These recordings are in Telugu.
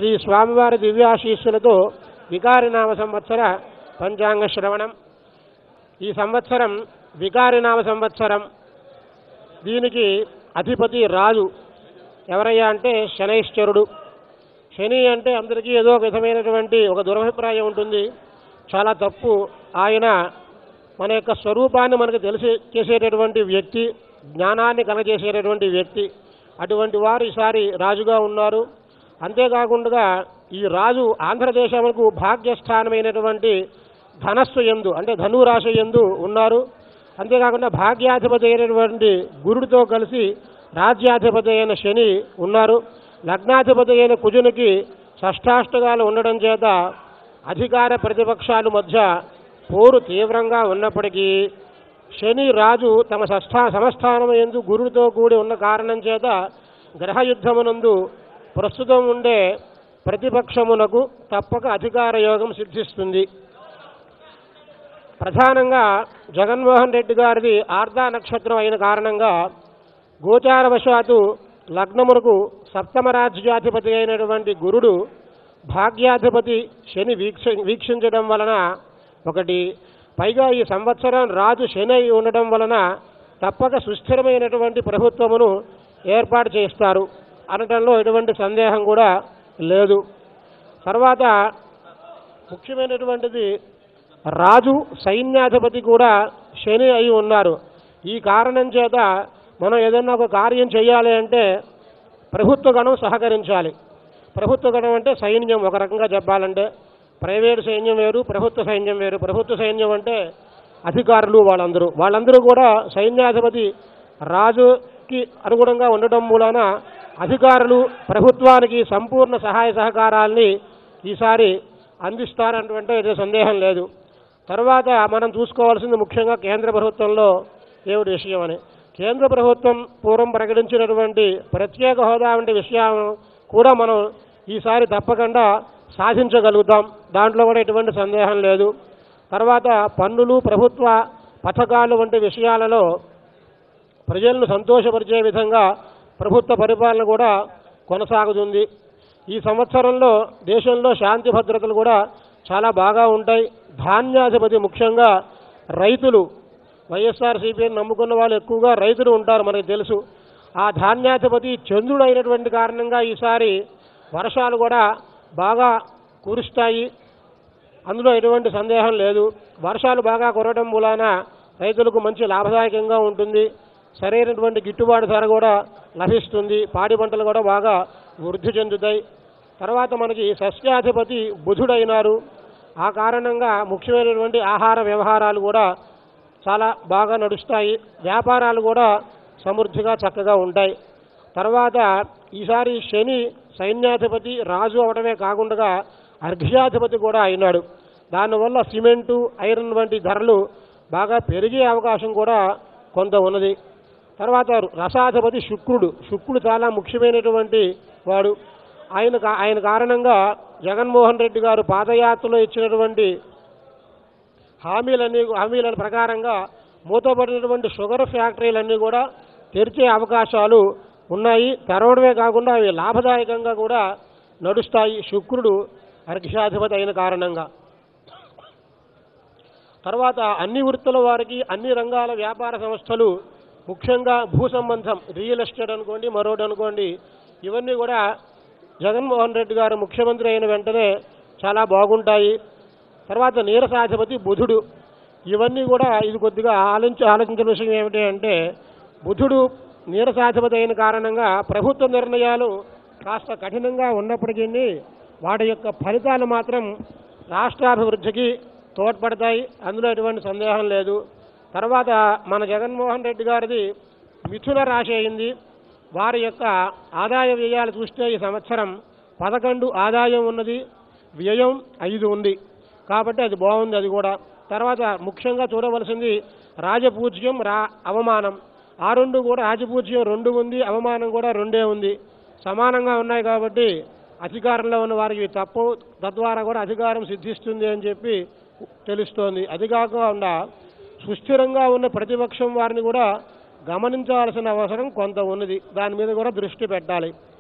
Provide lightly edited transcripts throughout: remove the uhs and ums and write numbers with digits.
శ్రీ స్వామివారి దివ్యాశీస్సులతో వికారినామ సంవత్సర పంచాంగ శ్రవణం. ఈ సంవత్సరం వికారినామ సంవత్సరం. దీనికి అధిపతి రాజు ఎవరయ్యా అంటే శనైశ్చరుడు. శని అంటే అందరికీ ఏదో ఒక విధమైనటువంటి ఒక దురభిప్రాయం ఉంటుంది, చాలా తప్పు. ఆయన మన యొక్క స్వరూపాన్ని మనకు తెలిసి చేసేటటువంటి వ్యక్తి, జ్ఞానాన్ని కలగజేసేటటువంటి వ్యక్తి. అటువంటి వారు ఈసారి రాజుగా ఉన్నారు. అంతేకాకుండా ఈ రాజు ఆంధ్రదేశములకు భాగ్యస్థానమైనటువంటి ధనస్సు యందు అంటే ధనురాశి యందు ఉన్నారు. అంతేకాకుండా భాగ్యాధిపతి అయినటువంటి గురుడితో కలిసి రాజ్యాధిపతి అయిన శని ఉన్నారు. లగ్నాధిపతి అయిన కుజునికి షష్టాష్టకాలు ఉండడం చేత అధికార ప్రతిపక్షాల మధ్య పోరు తీవ్రంగా ఉన్నప్పటికీ శని రాజు తమ సమస్థానం యందు గురుడితో కూడి ఉన్న కారణం చేత గ్రహయుద్ధమునందు ప్రస్తుతం ఉండే ప్రతిపక్షమునకు తప్పక అధికార యోగం సిద్ధిస్తుంది. ప్రధానంగా జగన్మోహన్ రెడ్డి గారిది ఆర్ధా నక్షత్రం అయిన కారణంగా గోచారవశాత్తు లగ్నమునకు సప్తమ రాజ్యాధిపతి అయినటువంటి గురుడు భాగ్యాధిపతి శని వీక్షించడం వలన ఒకటి, పైగా ఈ సంవత్సరం రాజు శని ఉండడం వలన తప్పక సుస్థిరమైనటువంటి ప్రభుత్వమును ఏర్పాటు చేస్తారు అనటంలో ఎటువంటి సందేహం కూడా లేదు. తర్వాత ముఖ్యమైనటువంటిది రాజు సైన్యాధిపతి కూడా శని అయి ఉన్నారు. ఈ కారణం చేత మనం ఏదైనా ఒక కార్యం చేయాలి అంటే ప్రభుత్వ గణం సహకరించాలి. ప్రభుత్వ గణం అంటే సైన్యం, ఒక రకంగా చెప్పాలంటే ప్రైవేటు సైన్యం వేరు, ప్రభుత్వ సైన్యం వేరు. ప్రభుత్వ సైన్యం అంటే అధికారులు, వాళ్ళందరూ కూడా సైన్యాధిపతి రాజుకి అనుగుణంగా ఉండటం మూలన అధికారులు ప్రభుత్వానికి సంపూర్ణ సహాయ సహకారాల్ని ఈసారి అందిస్తారన్నటువంటి ఏదో సందేహం లేదు. తర్వాత మనం చూసుకోవాల్సింది ముఖ్యంగా కేంద్ర ప్రభుత్వంలో ఏమిటి విషయం అని. కేంద్ర ప్రభుత్వం పూర్వం ప్రకటించినటువంటి ప్రత్యేక హోదా వంటి విషయం కూడా మనం ఈసారి తప్పకుండా సాధించగలుగుతాం, దాంట్లో కూడా ఎటువంటి సందేహం లేదు. తర్వాత పన్నులు, ప్రభుత్వ పథకాలు వంటి విషయాలలో ప్రజలను సంతోషపరిచే విధంగా ప్రభుత్వ పరిపాలన కూడా కొనసాగుతుంది. ఈ సంవత్సరంలో దేశంలో శాంతి భద్రతలు కూడా చాలా బాగా ఉంటాయి. ధాన్యాధిపతి ముఖ్యంగా రైతులు, వైఎస్ఆర్సీపీని నమ్ముకున్న వాళ్ళు ఎక్కువగా రైతులు ఉంటారు, మనకు తెలుసు. ఆ ధాన్యాధిపతి చంద్రుడు అయినటువంటి కారణంగా ఈసారి వర్షాలు కూడా బాగా కురుస్తాయి, అందులో ఎటువంటి సందేహం లేదు. వర్షాలు బాగా కురవడం మూలాన రైతులకు మంచి లాభదాయకంగా ఉంటుంది, సరైనటువంటి గిట్టుబాటు ధర కూడా లభిస్తుంది, పాడి పంటలు కూడా బాగా వృద్ధి చెందుతాయి. తర్వాత మనకి సస్యాధిపతి బుధుడైనారు. ఆ కారణంగా ముఖ్యమైనటువంటి ఆహార వ్యవహారాలు కూడా చాలా బాగా నడుస్తాయి, వ్యాపారాలు కూడా సమృద్ధిగా చక్కగా ఉంటాయి. తర్వాత ఈసారి శని సైన్యాధిపతి రాజు అవడమే కాకుండా అర్ఘ్యాధిపతి కూడా అయినాడు. దానివల్ల సిమెంటు, ఐరన్ వంటి ధరలు బాగా పెరిగే అవకాశం కూడా కొంత ఉన్నది. తర్వాత రసాధిపతి శుక్రుడు చాలా ముఖ్యమైనటువంటి వాడు. ఆయన కారణంగా జగన్మోహన్ రెడ్డి గారు పాదయాత్రలో ఇచ్చినటువంటి హామీల ప్రకారంగా మూతపడినటువంటి షుగర్ ఫ్యాక్టరీలన్నీ కూడా తెరిచే అవకాశాలు ఉన్నాయి. తెరవడమే కాకుండా అవి లాభదాయకంగా కూడా నడుస్తాయి, శుక్రుడు అర్ఘ్యాధిపతి అయిన కారణంగా. తర్వాత అన్ని వృత్తుల వారికి, అన్ని రంగాల వ్యాపార సంస్థలు, ముఖ్యంగా భూ సంబంధం, రియల్ ఎస్టేట్ అనుకోండి, మరోటి అనుకోండి, ఇవన్నీ కూడా జగన్మోహన్ రెడ్డి గారు ముఖ్యమంత్రి అయిన వెంటనే చాలా బాగుంటాయి. తర్వాత నీరసాధిపతి బుధుడు. ఇవన్నీ కూడా ఇది కొద్దిగా ఆలోచించిన విషయం ఏమిటి అంటే, బుధుడు నీరసాధిపతి అయిన కారణంగా ప్రభుత్వ నిర్ణయాలు కాస్త కఠినంగా ఉన్నప్పటికీ వాటి యొక్క ఫలితాలు మాత్రం రాష్ట్రాభివృద్ధికి తోడ్పడతాయి, అందులో ఎటువంటి సందేహం లేదు. తర్వాత మన జగన్మోహన్ రెడ్డి గారిది మిథున రాశి అయింది. వారి యొక్క ఆదాయ వ్యయాలు చూస్తే ఈ సంవత్సరం 11 ఆదాయం ఉన్నది, వ్యయం 5 ఉంది, కాబట్టి అది బాగుంది అది కూడా. తర్వాత ముఖ్యంగా చూడవలసింది రాజపూజ్యం, అవమానం. ఆ రెండు కూడా, రాజపూజ్యం 2 ఉంది, అవమానం కూడా 2 ఉంది, సమానంగా ఉన్నాయి. కాబట్టి అధికారంలో ఉన్న వారికి తప్పు, తద్వారా కూడా అధికారం సిద్ధిస్తుంది అని చెప్పి తెలుస్తోంది. అది కాకుండా సుస్థిరంగా ఉన్న ప్రతిపక్షం వారిని కూడా గమనించాల్సిన అవసరం కొంత ఉన్నది, దాని మీద కూడా దృష్టి పెట్టాలి.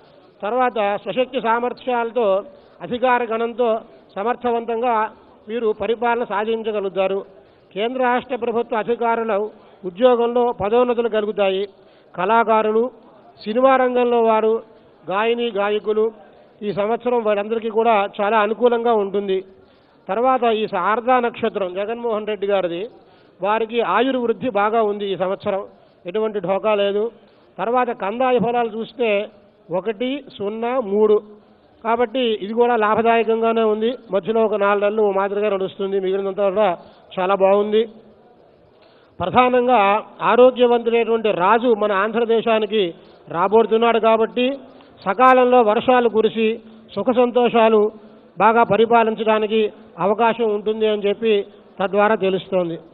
తర్వాత స్వశక్తి సామర్థ్యాలతో అధికార గణంతో సమర్థవంతంగా వీరు పరిపాలన సాధించగలుగుతారు. కేంద్ర రాష్ట్ర ప్రభుత్వ అధికారులు ఉద్యోగంలో పదోన్నతులు కలుగుతాయి. కళాకారులు, సినిమా రంగంలో వారు, గాయని గాయకులు ఈ సంవత్సరం వారందరికీ కూడా చాలా అనుకూలంగా ఉంటుంది. తర్వాత ఈ శారదా నక్షత్రం జగన్మోహన్ రెడ్డి గారిది, వారికి ఆయుర్వృద్ధి బాగా ఉంది ఈ సంవత్సరం, ఎటువంటి ఢోకా లేదు. తర్వాత కందాయ ఫలాలు చూస్తే 1, 0, 3 కాబట్టి ఇది కూడా లాభదాయకంగానే ఉంది. మధ్యలో ఒక 4 నెలలు మాదిరిగా నడుస్తుంది, మిగిలినంతా కూడా చాలా బాగుంది. ప్రధానంగా ఆరోగ్యవంతులైనటువంటి రాజు మన ఆంధ్రదేశానికి రాబోతున్నాడు కాబట్టి సకాలంలో వర్షాలు కురిసి సుఖ సంతోషాలు బాగా పరిపాలించడానికి అవకాశం ఉంటుంది అని చెప్పి తద్వారా తెలుస్తోంది.